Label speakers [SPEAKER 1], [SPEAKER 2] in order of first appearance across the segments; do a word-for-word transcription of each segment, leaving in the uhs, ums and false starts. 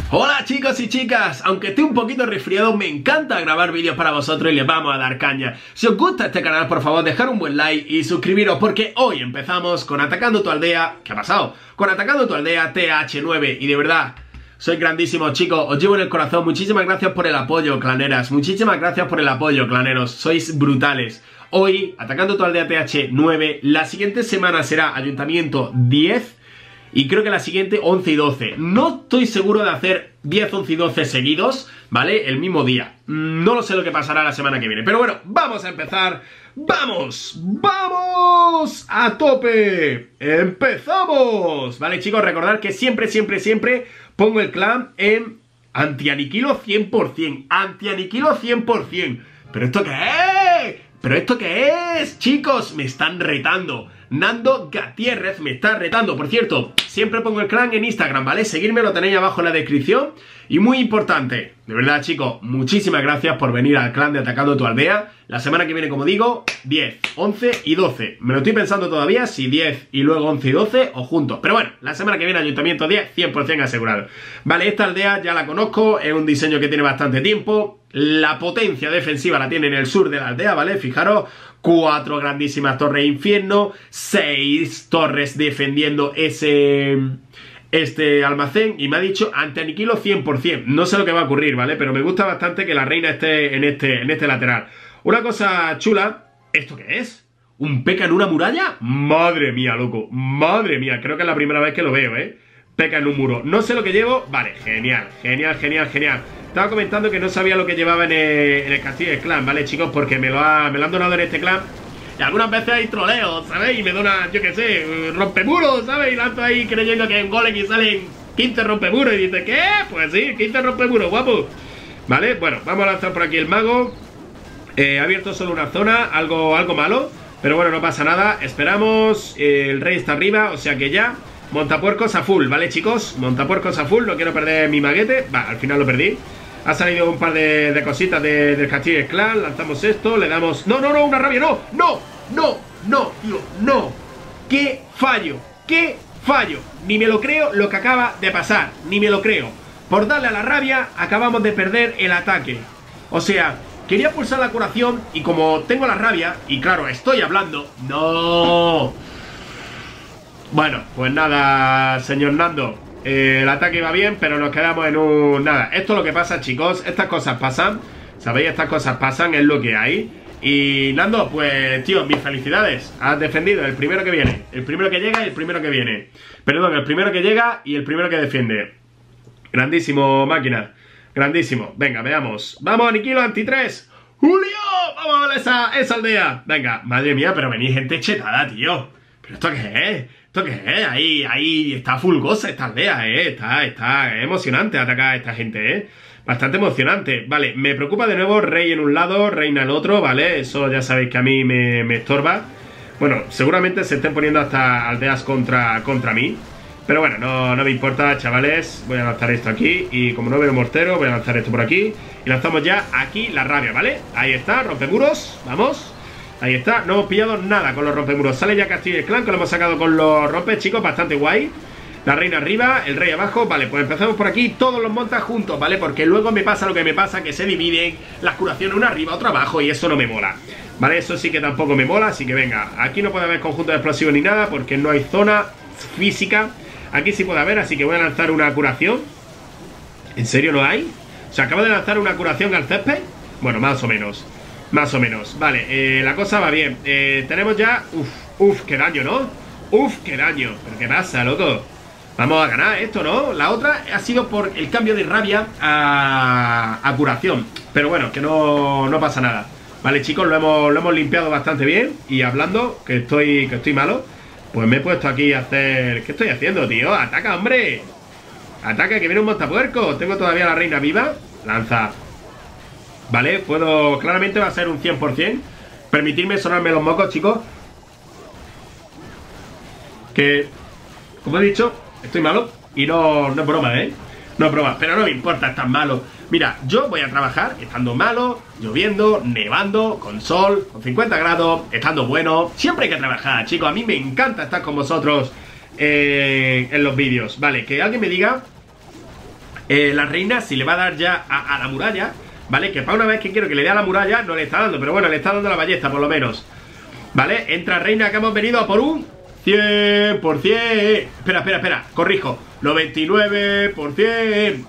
[SPEAKER 1] Hola chicos y chicas, aunque esté un poquito resfriado, me encanta grabar vídeos para vosotros y les vamos a dar caña. Si os gusta este canal, por favor, dejar un buen like y suscribiros porque hoy empezamos con Atacando tu Aldea. ¿Qué ha pasado? Con Atacando tu Aldea T H nueve y de verdad, sois grandísimos chicos, os llevo en el corazón. Muchísimas gracias por el apoyo, claneras, muchísimas gracias por el apoyo, claneros, sois brutales. Hoy, Atacando tu Aldea T H nueve, la siguiente semana será Ayuntamiento diez. Y creo que la siguiente once y doce. No estoy seguro de hacer diez, once y doce seguidos, ¿vale? El mismo día. No lo sé lo que pasará la semana que viene. Pero bueno, vamos a empezar. ¡Vamos! ¡Vamos! ¡A tope! ¡Empezamos! Vale, chicos, recordad que siempre, siempre, siempre pongo el clan en antianiquilo cien por cien. Antianiquilo cien por cien. ¿Pero esto qué es? ¿Pero esto qué es? Chicos, me están retando. Nando Gutiérrez me está retando. Por cierto, siempre pongo el clan en Instagram, ¿vale? Seguidme, lo tenéis abajo en la descripción. Y muy importante, de verdad chicos, muchísimas gracias por venir al clan de Atacando tu Aldea. La semana que viene, como digo, diez, once y doce. Me lo estoy pensando todavía si diez y luego once y doce o juntos. Pero bueno, la semana que viene Ayuntamiento diez, cien por cien asegurado. Vale, esta aldea ya la conozco, es un diseño que tiene bastante tiempo. La potencia defensiva la tiene en el sur de la aldea, ¿vale? Fijaros, cuatro grandísimas torres de infierno, seis torres defendiendo ese... este almacén, y me ha dicho antianiquilo cien por cien. No sé lo que va a ocurrir, ¿vale? Pero me gusta bastante que la reina esté en este, en este lateral. Una cosa chula, ¿esto qué es? ¿Un P E K K A en una muralla? Madre mía, loco, madre mía, creo que es la primera vez que lo veo, ¿eh? P E K K A en un muro, no sé lo que llevo. Vale, genial, genial, genial, genial. Estaba comentando que no sabía lo que llevaba en el, en el castillo del clan, ¿vale, chicos? Porque me lo, ha, me lo han donado en este clan. Y algunas veces hay troleos, ¿sabéis? Y me dona, yo qué sé, rompemuros, ¿sabes? Y lanzo ahí creyendo que en golem y salen quince rompemuros. Y dice, ¿qué? Pues sí, quince rompemuros, guapo. ¿Vale? Bueno, vamos a lanzar por aquí el mago. Eh, ha abierto solo una zona, algo, algo malo. Pero bueno, no pasa nada. Esperamos. Eh, el rey está arriba, o sea que ya. Montapuercos a full, ¿vale, chicos? Montapuercos a full, no quiero perder mi maguete. Va, al final lo perdí. Ha salido un par de, de cositas de, del castillo del clan. Lanzamos esto, le damos... ¡No, no, no! ¡Una rabia! ¡No! ¡No! ¡No! ¡No, tío! ¡No! ¡Qué fallo! ¡Qué fallo! Ni me lo creo lo que acaba de pasar. Ni me lo creo. Por darle a la rabia, acabamos de perder el ataque. O sea, quería pulsar la curación y como tengo la rabia, y claro, estoy hablando... ¡No! Bueno, pues nada, señor Nando. Eh, el ataque va bien, pero nos quedamos en un... Nada, esto es lo que pasa, chicos. Estas cosas pasan, ¿sabéis? Estas cosas pasan, es lo que hay. Y Nando, pues, tío, mis felicidades. Has defendido el primero que viene. El primero que llega y el primero que viene. Perdón, el primero que llega y el primero que defiende. Grandísimo, máquina. Grandísimo. Venga, veamos. Vamos, Aniquilo, anti tres. ¡Julio! Vamos a esa, esa aldea. Venga, madre mía, pero venís gente chetada, tío. ¿Pero esto qué es? ¿Esto qué es? Ahí, ahí está fulgosa esta aldea, ¿eh? Está, está emocionante atacar a esta gente, ¿eh? Bastante emocionante. Vale, me preocupa de nuevo rey en un lado, reina en otro, ¿vale? Eso ya sabéis que a mí me, me estorba. Bueno, seguramente se estén poniendo hasta aldeas contra, contra mí. Pero bueno, no, no me importa, chavales. Voy a lanzar esto aquí y como no veo mortero, voy a lanzar esto por aquí. Y lanzamos ya aquí la rabia, ¿vale? Ahí está, rompemuros, vamos. Ahí está, no hemos pillado nada con los rompemuros. Sale ya Castillo del Clan, que lo hemos sacado con los rompes, chicos, bastante guay. La reina arriba, el rey abajo. Vale, pues empezamos por aquí, todos los montas juntos, ¿vale? Porque luego me pasa lo que me pasa, que se dividen las curaciones una arriba, otra abajo, y eso no me mola, ¿vale? Eso sí que tampoco me mola, así que venga. Aquí no puede haber conjunto de explosivos ni nada, porque no hay zona física. Aquí sí puede haber, así que voy a lanzar una curación. ¿En serio no hay? O sea, acabo de lanzar una curación al césped. Bueno, más o menos. Más o menos, vale, eh, la cosa va bien. eh, Tenemos ya, uff, uff, qué daño, ¿no? Uff, qué daño, pero qué pasa, loco. Vamos a ganar esto, ¿no? La otra ha sido por el cambio de rabia a, a curación. Pero bueno, que no, no pasa nada. Vale, chicos, lo hemos, lo hemos limpiado bastante bien. Y hablando, que estoy, que estoy malo, pues me he puesto aquí a hacer... ¿Qué estoy haciendo, tío? ¡Ataca, hombre! ¡Ataca, que viene un montapuerco! Tengo todavía a la reina viva. Lanza. Vale, puedo... Claramente va a ser un cien por cien. Permitirme sonarme los mocos, chicos. Que... Como he dicho, estoy malo. Y no, no es broma, ¿eh? No es broma, pero no me importa estar malo. Mira, yo voy a trabajar estando malo, lloviendo, nevando, con sol, con cincuenta grados, estando bueno. Siempre hay que trabajar, chicos. A mí me encanta estar con vosotros eh, en los vídeos. Vale, que alguien me diga eh, la reina si le va a dar ya a, a la muralla, ¿vale? Que para una vez que quiero que le dé a la muralla no le está dando, pero bueno, le está dando la ballesta por lo menos. ¿Vale? Entra reina, que hemos venido a por un cien por cien. Espera, espera, espera, corrijo, noventa y nueve por cien.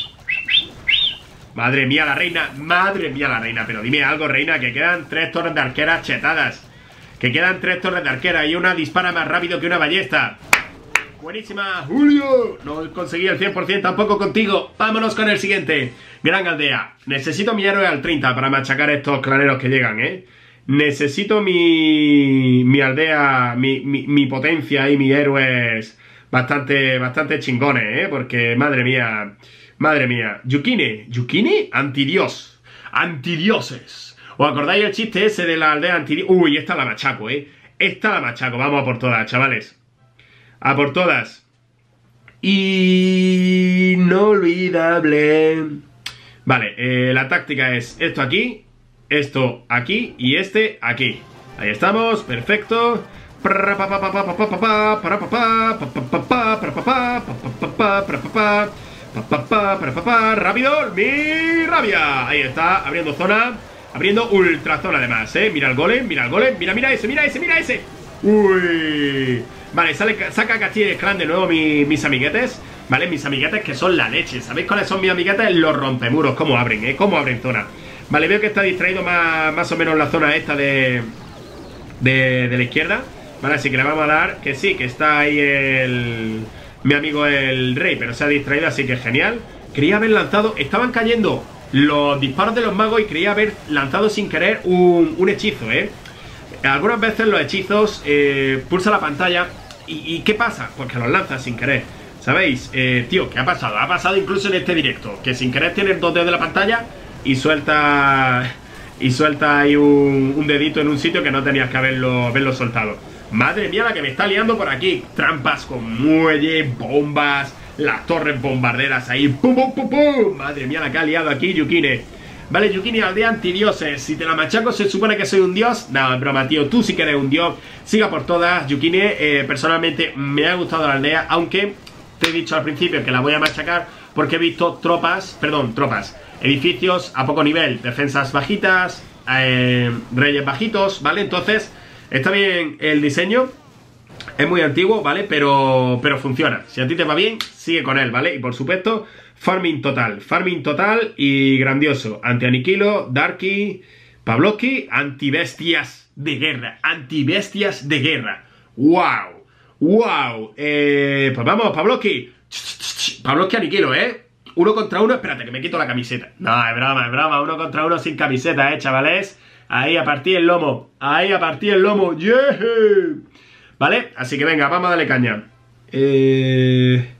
[SPEAKER 1] Madre mía la reina, madre mía la reina. Pero dime algo, reina, que quedan tres torres de arqueras chetadas. Que quedan tres torres de arquera y una dispara más rápido que una ballesta. Buenísima, Julio. No conseguí el cien por cien tampoco contigo. Vámonos con el siguiente. Gran aldea. Necesito mi héroe al treinta para machacar estos claneros que llegan, ¿eh? Necesito mi, mi aldea, mi, mi, mi potencia y mis héroes bastante, bastante chingones, ¿eh? Porque, madre mía, madre mía. Yukine, Yukine, antidios. Antidioses. ¿Os acordáis el chiste ese de la aldea antidios? Uy, esta la machaco, ¿eh? Esta la machaco. Vamos a por todas, chavales. A por todas. Inolvidable. Vale, eh, la táctica es esto aquí, esto aquí y este aquí. Ahí estamos, perfecto. Rápido, mi rabia. Ahí está, abriendo zona. Abriendo ultra zona además, eh. Mira el golem, mira el golem. Mira, mira ese, mira ese, mira ese. Uy. Vale, sale, saca Castilla y Clan de nuevo mi, mis amiguetes. Vale, mis amiguetes que son la leche. ¿Sabéis cuáles son mis amiguetes? Los rompemuros. ¿Cómo abren, eh? ¿Cómo abren zona? Vale, veo que está distraído más, más o menos la zona esta de, de, de la izquierda. Vale, así que le vamos a dar que sí, que está ahí el... mi amigo el rey, pero se ha distraído, así que genial. Quería haber lanzado... Estaban cayendo los disparos de los magos y creía haber lanzado sin querer un, un hechizo, ¿eh? Algunas veces los hechizos eh, pulsa la pantalla y, y ¿qué pasa? Pues que los lanzas sin querer, ¿sabéis? Eh, tío, ¿qué ha pasado? Ha pasado incluso en este directo, que sin querer tienes dos dedos de la pantalla y suelta y suelta ahí un, un dedito en un sitio que no tenías que haberlo, haberlo soltado. Madre mía la que me está liando por aquí. Trampas con muelle, bombas, las torres bombarderas ahí. ¡Pum, pum, pum, pum! Madre mía la que ha liado aquí Yukine. Vale, Yukine, aldea antidioses. Si te la machaco se supone que soy un dios. No, es broma, tío, tú sí que eres un dios. Siga por todas, Yukine. eh, Personalmente me ha gustado la aldea, aunque te he dicho al principio que la voy a machacar porque he visto tropas, perdón, tropas, edificios a poco nivel, defensas bajitas, eh, reyes bajitos, ¿vale? Entonces, está bien el diseño. Es muy antiguo, ¿vale? Pero, pero funciona. Si a ti te va bien, sigue con él, ¿vale? Y por supuesto, farming total. Farming total y grandioso. Anti-aniquilo, Darky, Pavlovsky, antibestias de guerra. Antibestias de guerra. ¡Wow! ¡Wow! Eh, pues vamos, Pavlovsky. Pavlovsky aniquilo, ¿eh? Uno contra uno. Espérate, que me quito la camiseta. No, es broma, es broma. Uno contra uno sin camiseta, ¿eh, chavales? Ahí a partir el lomo. Ahí a partir el lomo. ¡Yeah! ¿Vale? Así que venga, vamos a darle caña. Eh...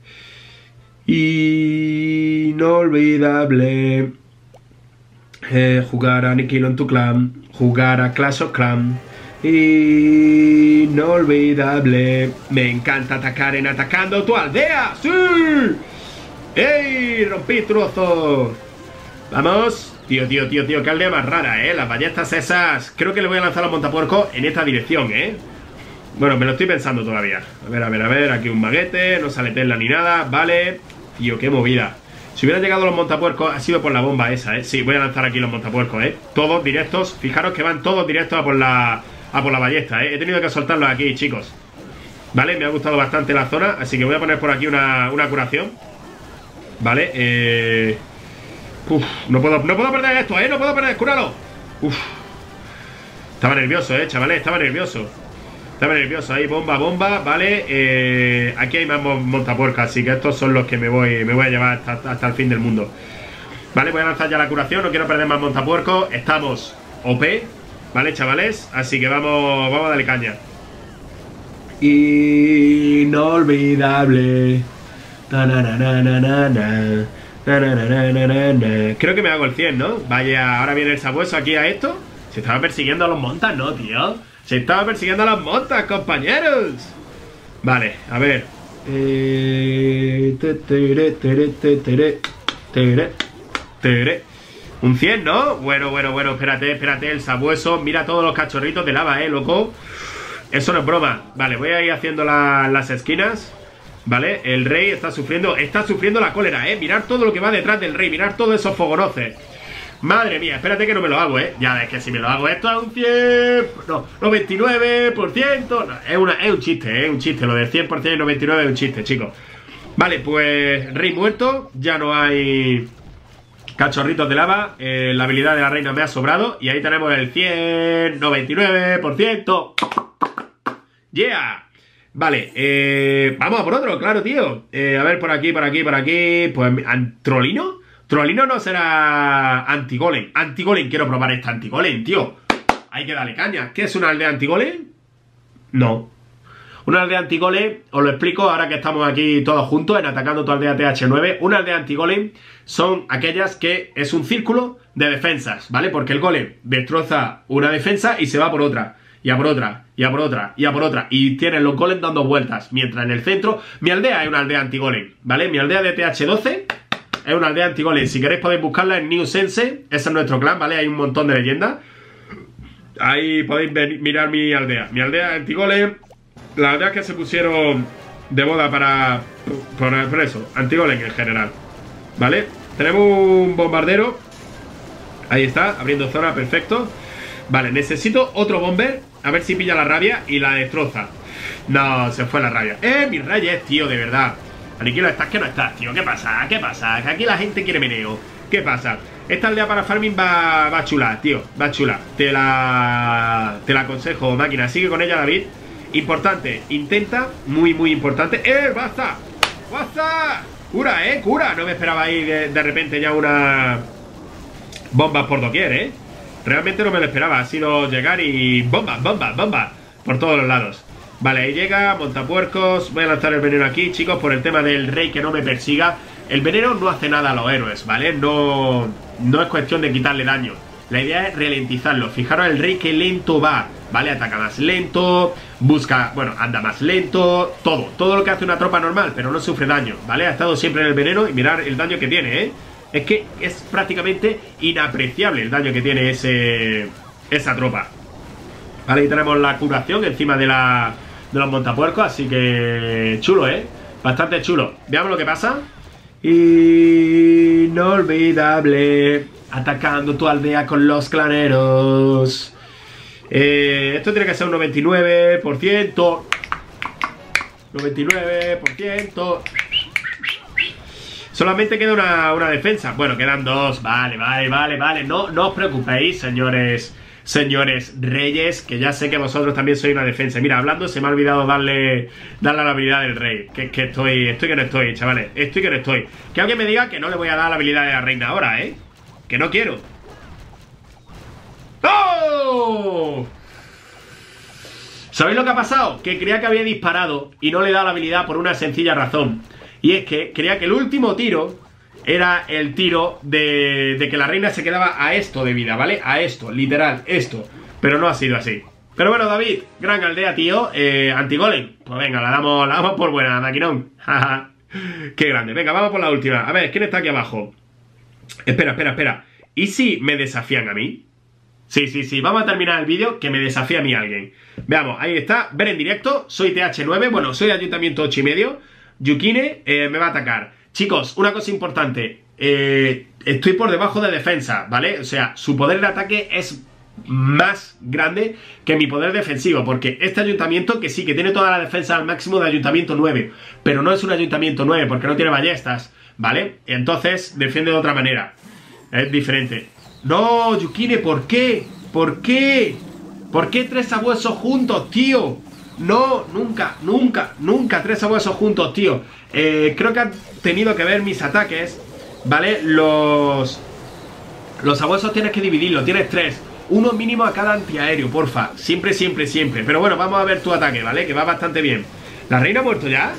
[SPEAKER 1] Inolvidable. Eh, jugar a Aniquilo en tu clan. Jugar a Clash of Clans. Inolvidable. Me encanta atacar en Atacando tu aldea. ¡Sí! ¡Ey! Rompí trozos. Vamos. Tío, tío, tío, tío. Qué aldea más rara, ¿eh? Las ballestas esas. Creo que le voy a lanzar a los montapuercos en esta dirección, ¿eh? Bueno, me lo estoy pensando todavía. A ver, a ver, a ver. Aquí un maguete. No sale tela ni nada. Vale. Tío, qué movida. Si hubieran llegado los montapuercos, ha sido por la bomba esa, ¿eh? Sí, voy a lanzar aquí los montapuercos, ¿eh? Todos directos. Fijaros que van todos directos a por la, a por la ballesta, ¿eh? He tenido que soltarlos aquí, chicos. Vale, me ha gustado bastante la zona. Así que voy a poner por aquí una, una curación. Vale, eh... Uf, no puedo, no puedo perder esto, ¿eh? No puedo perder, cúralo. Uf. Estaba nervioso, ¿eh, chavales? Estaba nervioso. Estaba nervioso, ahí bomba, bomba, vale. eh, Aquí hay más montapuercas, así que estos son los que me voy, me voy a llevar hasta, hasta el fin del mundo. Vale, voy a lanzar ya la curación, no quiero perder más montapuercos. Estamos O P, vale, chavales. Así que vamos, vamos a darle caña. Inolvidable. Creo que me hago el cien, ¿no? Vaya, ahora viene el sabueso aquí a esto. Se estaba persiguiendo a los montas, ¿no, tío? Se estaba persiguiendo a las montas, compañeros. Vale, a ver. Eh... Un cien, ¿no? Bueno, bueno, bueno, espérate, espérate. El sabueso, mira todos los cachorritos de lava, ¿eh, loco? Eso no es broma. Vale, voy a ir haciendo la, las esquinas. ¿vale? El rey está sufriendo, está sufriendo la cólera, ¿eh? Mirad todo lo que va detrás del rey, mirad todos esos fogonoces. Madre mía, espérate que no me lo hago, ¿eh? Ya ves que si me lo hago esto es un cien... No, noventa y nueve por ciento... No, es, una, es un chiste, ¿eh? Es un chiste. Lo del cien por ciento y noventa y nueve es un chiste, chicos. Vale, pues rey muerto. Ya no hay cachorritos de lava. eh, La habilidad de la reina me ha sobrado. Y ahí tenemos el cien, noventa y nueve por ciento. ¡Yeah! Vale, eh, vamos a por otro, claro, tío. eh, A ver, por aquí, por aquí, por aquí. Pues, ¿Trolino? Trolino no será antigolem. Antigolem, quiero probar esta antigolem, tío. Hay que darle caña. ¿Qué es una aldea antigolem? No. Una aldea antigolem, os lo explico ahora que estamos aquí todos juntos en Atacando tu Aldea T H nueve. Una aldea antigolem son aquellas que es un círculo de defensas, ¿vale? Porque el golem destroza una defensa y se va por otra. Y a por otra, y a por otra, y a por otra. Y tienen los golems dando vueltas. Mientras en el centro, mi aldea es una aldea antigolem, ¿vale? Mi aldea de T H doce... es una aldea antigolem. Si queréis podéis buscarla en New Sense. Ese es nuestro clan, ¿vale? Hay un montón de leyendas. Ahí podéis ver, mirar mi aldea. Mi aldea antigolem. Las aldeas que se pusieron de moda para... Por, por eso, antigolem en general, ¿vale? Tenemos un bombardero. Ahí está, abriendo zona, perfecto. Vale, necesito otro bomber. A ver si pilla la rabia y la destroza. No, se fue la rabia. Eh, mis reyes, tío, de verdad. Aniquilo, estás que no estás, tío. ¿Qué pasa? ¿Qué pasa? Que aquí la gente quiere meneo. ¿Qué pasa? Esta aldea para farming va, va chula, tío. Va chula. Te la, te la aconsejo, máquina. Sigue con ella, David. Importante. Intenta. Muy, muy importante. ¡Eh! ¡Basta! ¡Basta! Cura, ¿eh? Cura. No me esperaba ahí de, de repente ya una... bombas por doquier, ¿eh? Realmente no me lo esperaba. Ha sido llegar y... bombas, bombas, bombas. Por todos los lados. Vale, ahí llega, montapuercos. Voy a lanzar el veneno aquí, chicos, por el tema del rey que no me persiga. El veneno no hace nada a los héroes, ¿vale? No, no es cuestión de quitarle daño. La idea es ralentizarlo. Fijaros el rey que lento va, ¿vale? Ataca más lento, busca, bueno, anda más lento. Todo, todo lo que hace una tropa normal, pero no sufre daño, ¿vale? Ha estado siempre en el veneno y mirar el daño que tiene, ¿eh? Es que es prácticamente inapreciable el daño que tiene ese, esa tropa. Vale, ahí tenemos la curación encima de la... de los montapuercos, así que chulo, ¿eh? Bastante chulo. Veamos lo que pasa. Inolvidable. Atacando tu aldea con los claneros. eh, Esto tiene que ser un noventa y nueve por ciento. noventa y nueve por ciento. Solamente queda una, una defensa. Bueno, quedan dos. Vale, vale, vale, vale. No, no os preocupéis, señores Señores reyes, que ya sé que vosotros también sois una defensa. Mira, hablando, se me ha olvidado darle darle a la habilidad del rey. Que, que estoy, estoy que no estoy, chavales. Estoy que no estoy. Que alguien me diga que no le voy a dar la habilidad de la reina ahora, ¿eh? Que no quiero. ¡Oh! ¿Sabéis lo que ha pasado? Que creía que había disparado y no le he dado la habilidad por una sencilla razón. Y es que creía que el último tiro era el tiro de, de que la reina se quedaba a esto de vida, ¿vale? A esto, literal, esto. Pero no ha sido así. Pero bueno, David, gran aldea, tío. eh, Antigolem. Pues venga, la damos, la damos por buena, maquinón. Qué grande. Venga, vamos por la última. A ver, ¿quién está aquí abajo? Espera, espera, espera. ¿Y si me desafían a mí? Sí, sí, sí. Vamos a terminar el vídeo que me desafía a mí alguien. Veamos, ahí está. Ver en directo. Soy T H nueve. Bueno, soy Ayuntamiento ocho y medio. Yukine eh, me va a atacar. Chicos, una cosa importante, eh, estoy por debajo de defensa, ¿vale? O sea, su poder de ataque es más grande que mi poder defensivo, porque este ayuntamiento, que sí, que tiene toda la defensa al máximo de ayuntamiento nueve, pero no es un ayuntamiento nueve porque no tiene ballestas, ¿vale? Entonces, defiende de otra manera, es diferente. No, Yukine, ¿por qué? ¿Por qué? ¿Por qué tres sabuesos juntos, tío? No, nunca, nunca, nunca tres sabuesos juntos, tío. Eh, creo que han tenido que ver mis ataques, ¿vale? Los Los sabuesos tienes que dividirlo, tienes tres. Uno mínimo a cada antiaéreo, porfa. Siempre, siempre, siempre. Pero bueno, vamos a ver tu ataque, ¿vale? Que va bastante bien. ¿La reina ha muerto ya?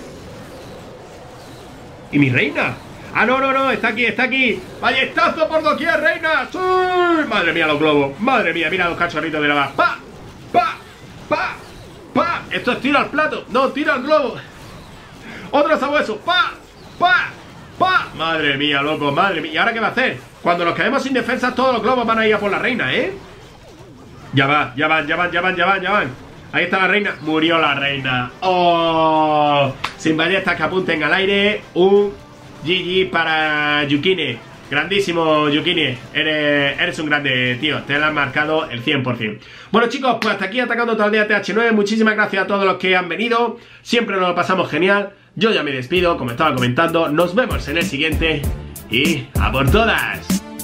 [SPEAKER 1] ¿Y mi reina? Ah, no, no, no, está aquí, está aquí. ¡Ballestazo por doquier, reina! ¡Sí! Madre mía, los globos. Madre mía, mira los cachorritos de lava. ¡Pa! ¡Pa! ¡Pa! ¡Pa! Esto es tiro al plato. No, tiro al globo. Otro sabueso. ¡Pa! ¡Pa! ¡Pa! Madre mía, loco, madre mía. ¿Y ahora qué va a hacer? Cuando nos quedemos sin defensas, todos los globos van a ir a por la reina, ¿eh? Ya va, ya van, ya van, ya van, ya van, ya van. Ahí está la reina. Murió la reina. ¡Oh! Sin ballestas que apunten al aire. Un G G para Yukine. Grandísimo, Yukine. Eres, eres un grande, tío. Te lo has marcado el cien por cien. Bueno, chicos, pues hasta aquí Atacando tu Aldea T H nueve. Muchísimas gracias a todos los que han venido. Siempre nos lo pasamos genial. Yo ya me despido, como estaba comentando. Nos vemos en el siguiente. Y ¡a por todas!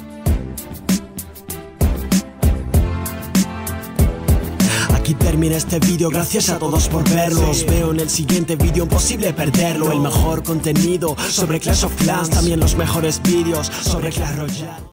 [SPEAKER 2] Aquí termina este vídeo, gracias a todos por verlo. Os veo en el siguiente vídeo, imposible perderlo. El mejor contenido sobre Clash of Clans, también los mejores vídeos sobre Clash Royale.